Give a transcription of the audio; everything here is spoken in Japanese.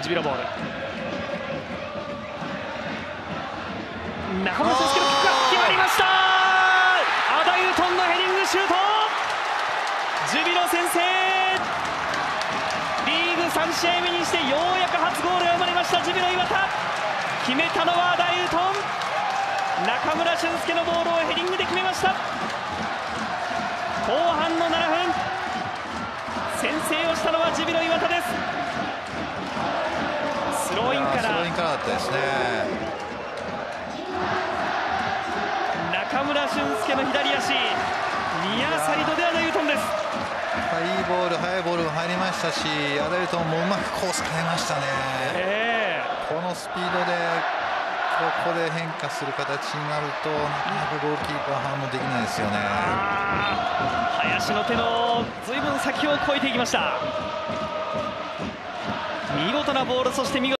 ジビロボール。中村俊輔のキックが決まりました。アダユトンのヘディングシュート、ジュビロ先制。リーグ3試合目にしてようやく初ゴールが生まれました。ジュビロ磐田、決めたのはアダユトン。中村俊輔のボールをヘディングで決めました。後半の7分、先制をしたのはジュビロ磐田です。スローインからだったですね。 中村俊輔の左足、ニアサイドでアダユトンです。 いいボール、速いボールが入りましたし、アダユトンもうまくコース変えましたね。このスピードでここで変化する形になると、なかなかゴールキーパー反応できないですよね。 林の手のずいぶん先を越えていきました。見事なボール、そして見事